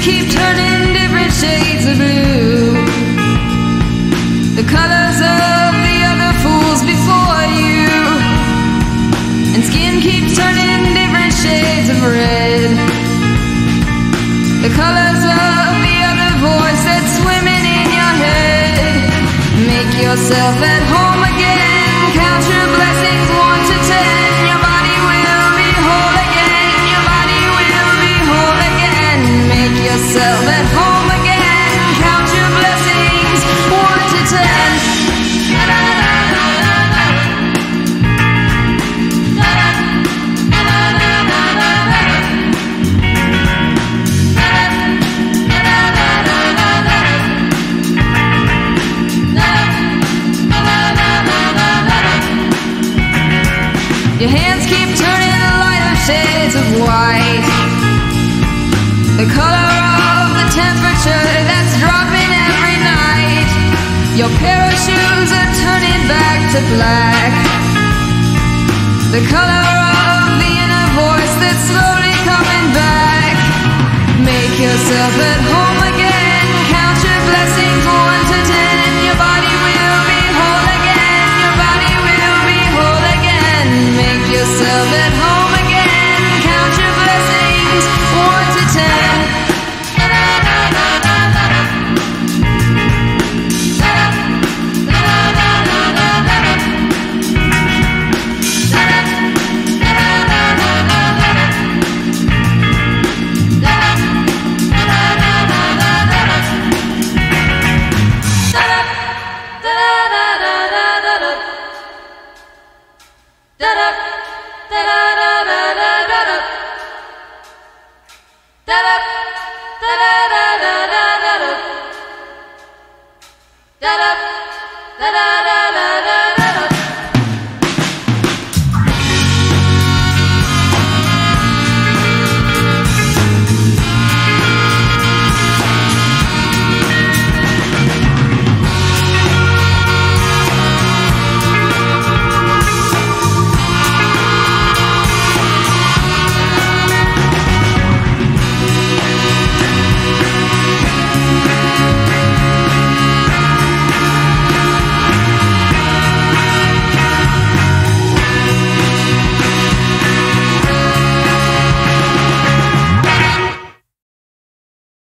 keep turning different shades of blue, the colors of the other fools before you, and skin keeps turning different shades of red, the colors of the other voice that's swimming in your head. Make yourself at home again, count your blessings 1 to 10. Your body will be whole again, your body will be whole again. Make yourself at home again, count your blessings 1 to 10. Your hands keep turning lighter shades of white, the color of the temperature that's dropping every night. Your pair of shoes are turning back to black, the color